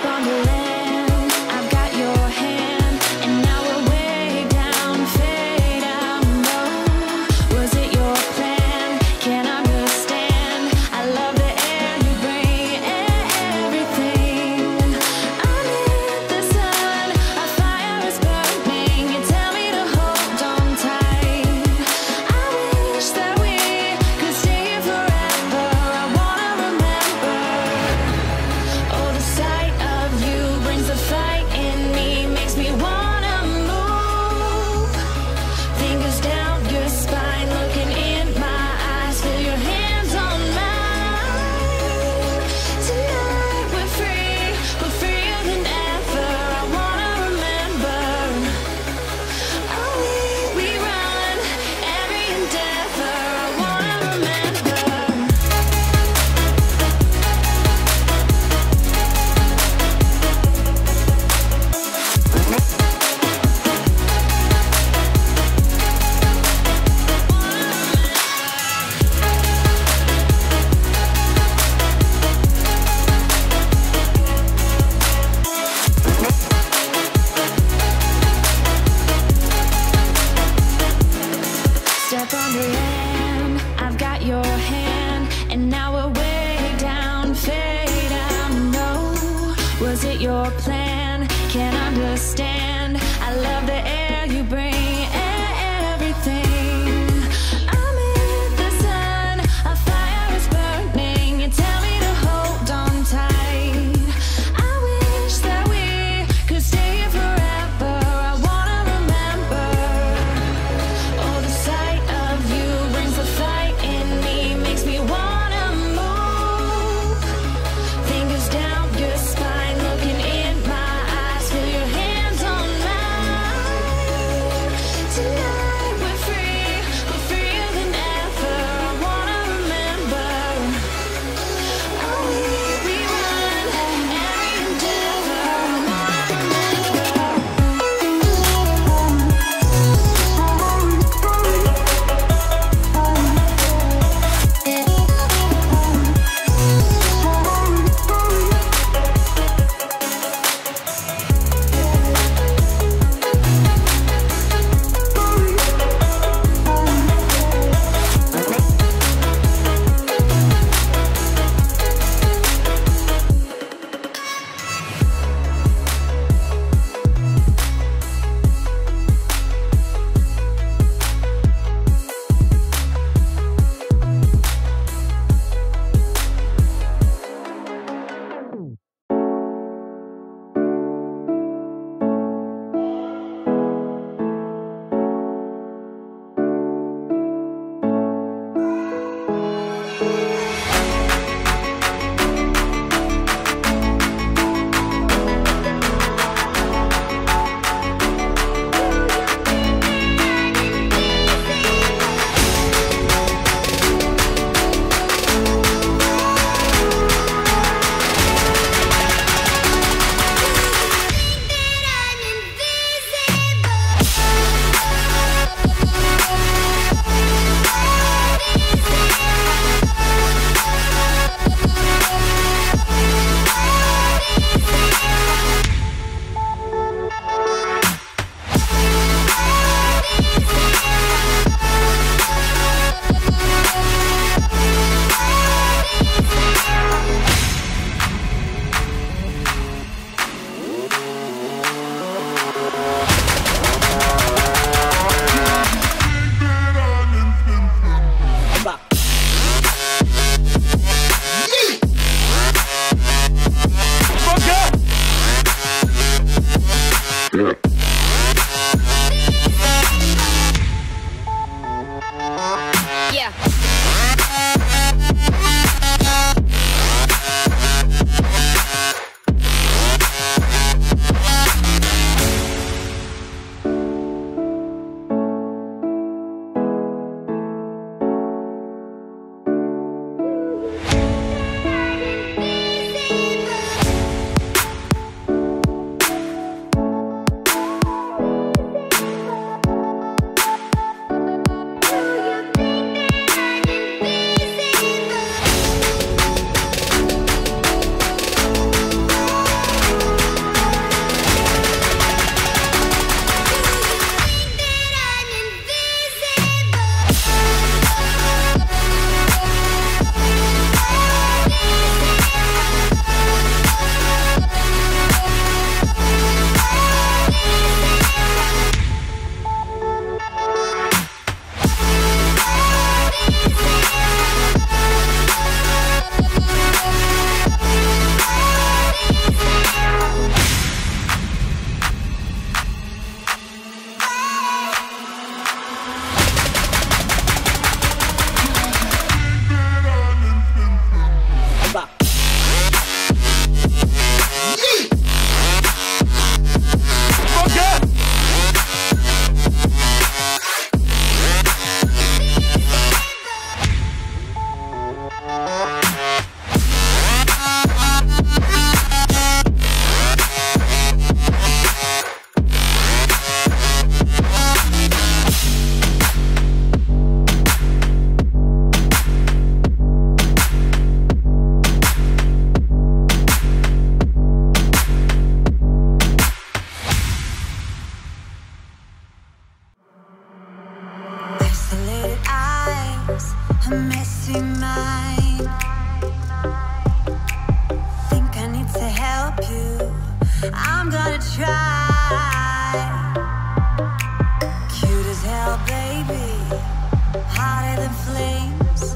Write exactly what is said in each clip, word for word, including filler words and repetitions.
Step on the land, I've got your hand, and now we're way down, fade out. No, was it your plan? Can't understand. I love the air you bring, everything. I'm in the sun, a fire is burning. You tell me to hold on tight. I wish that we could stay here forever. I wanna remember. Oh, the sight of you brings the fight in me, makes me wanna move. Fingers down your spine, looking in my eyes, feel your hands on mine. Tonight we're free, we're freer than ever. I wanna remember. Oh, we, we run every endeavor. I wanna remember. Step on the land, I've got your hand, and now we're way down, fade out. No, was it your plan? Can't understand. I love the air you bring, everything. I'm in the sun, a fire is burning. You tell me to hold on tight. I wish that we could stay here forever. I wanna remember. Oh, the sight of you brings the fight in me, makes me wanna move. Fingers down your spine, looking in my eyes, feel your hands on mine. Tonight we're free, we're freer than ever. I wanna remember. Oh, we, we run every endeavor. I wanna remember. gonna try. Cute as hell, baby, hotter than flames.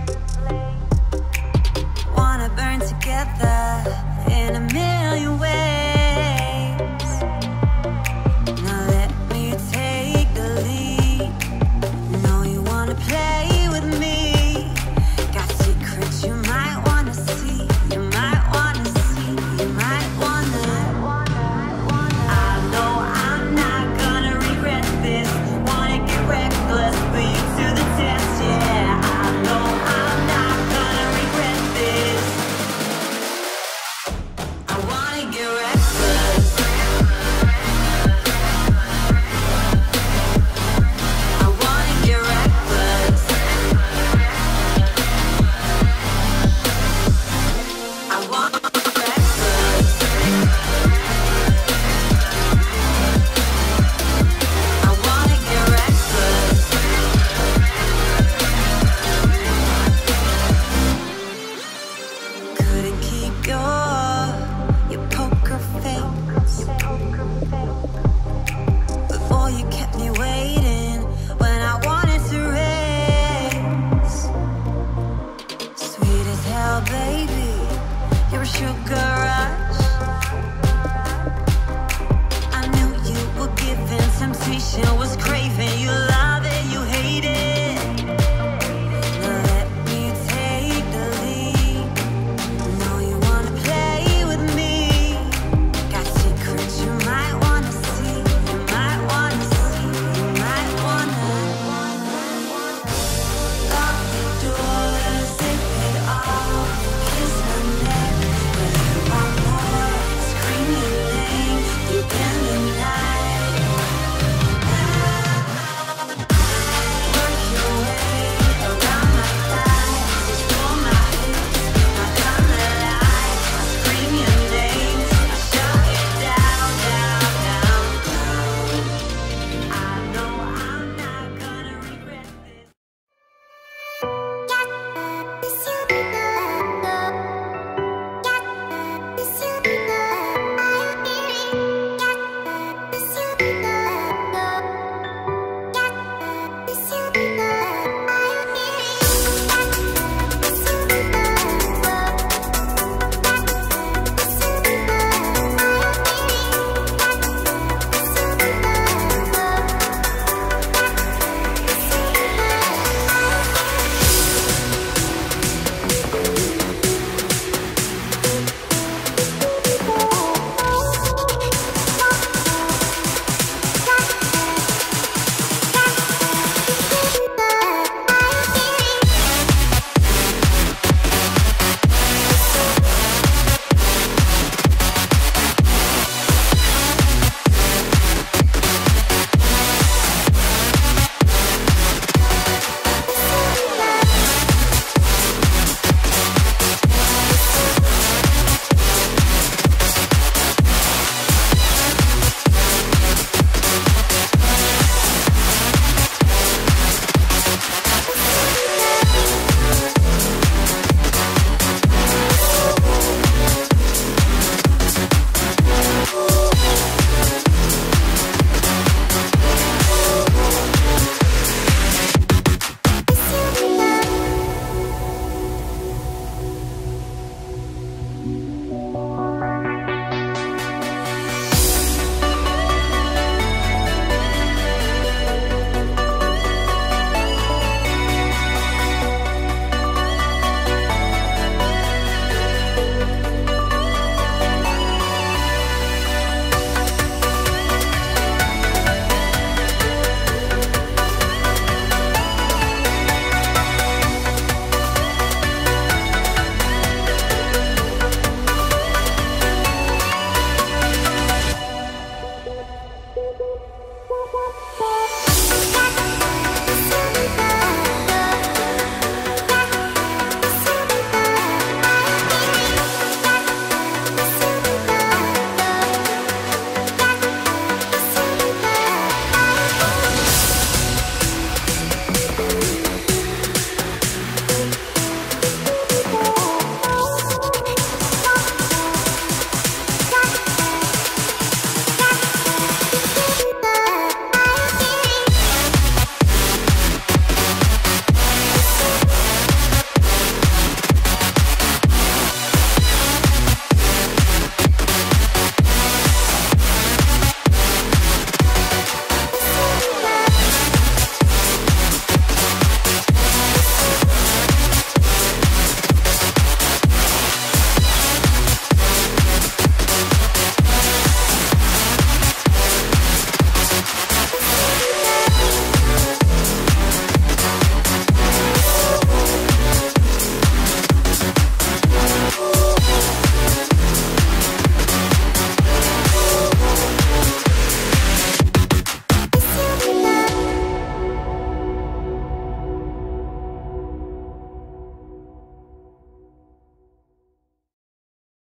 Wanna burn together in a million ways. Now let me take the lead. Know you wanna play with me. Got secrets you might wanna see. You might wanna see. You might wanna. I know I'm not gonna regret this. Wanna get reckless, put you to the test. Yeah, I know I'm not gonna regret this. I wanna get reckless. I wanna get reckless. I wanna get reckless. I wanna get reckless. Couldn't keep your your poker face. Before you kept me waiting when I wanted to race. Sweet as hell, baby, you're a sugar rush. I knew you were giving temptation was crazy.